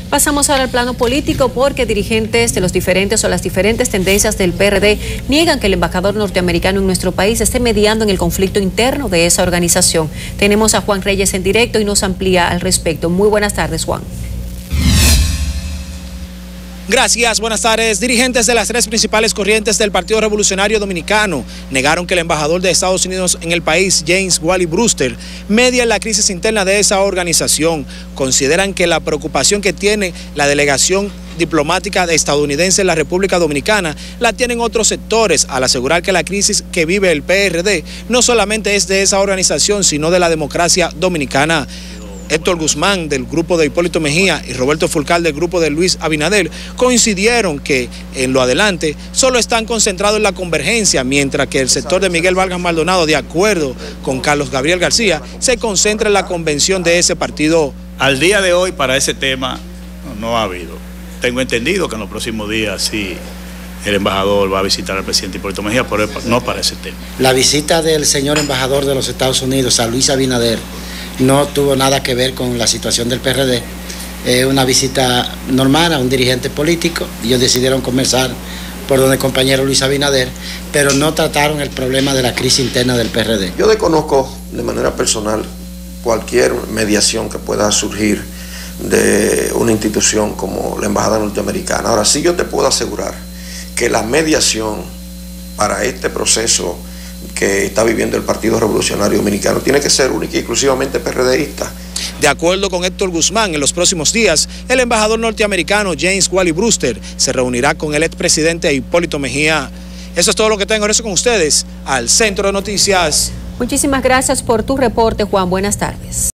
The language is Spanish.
Pasamos ahora al plano político porque dirigentes de los diferentes o las diferentes tendencias del PRD niegan que el embajador norteamericano en nuestro país esté mediando en el conflicto interno de esa organización. Tenemos a Juan Reyes en directo y nos amplía al respecto. Muy buenas tardes, Juan. Gracias, buenas tardes. Dirigentes de las tres principales corrientes del Partido Revolucionario Dominicano negaron que el embajador de Estados Unidos en el país, James Wally Brewster, media en la crisis interna de esa organización. Consideran que la preocupación que tiene la delegación diplomática estadounidense en la República Dominicana la tienen otros sectores, al asegurar que la crisis que vive el PRD no solamente es de esa organización, sino de la democracia dominicana. Héctor Guzmán, del grupo de Hipólito Mejía, y Roberto Fulcar, del grupo de Luis Abinader, coincidieron que en lo adelante solo están concentrados en la convergencia, mientras que el sector de Miguel Vargas Maldonado, de acuerdo con Carlos Gabriel García, se concentra en la convención de ese partido. Al día de hoy, para ese tema, no ha habido. Tengo entendido que en los próximos días sí el embajador va a visitar al presidente Hipólito Mejía, pero no para ese tema. La visita del señor embajador de los Estados Unidos a Luis Abinader no tuvo nada que ver con la situación del PRD. Es una visita normal a un dirigente político. Ellos decidieron conversar por donde el compañero Luis Abinader, pero no trataron el problema de la crisis interna del PRD. Yo desconozco de manera personal cualquier mediación que pueda surgir de una institución como la Embajada Norteamericana. Ahora sí, yo te puedo asegurar que la mediación para este proceso que está viviendo el Partido Revolucionario Dominicano tiene que ser única y exclusivamente PRDista. De acuerdo con Héctor Guzmán, en los próximos días, el embajador norteamericano James Wally Brewster se reunirá con el expresidente Hipólito Mejía. Eso es todo lo que tengo. Regreso con ustedes al Centro de Noticias. Muchísimas gracias por tu reporte, Juan. Buenas tardes.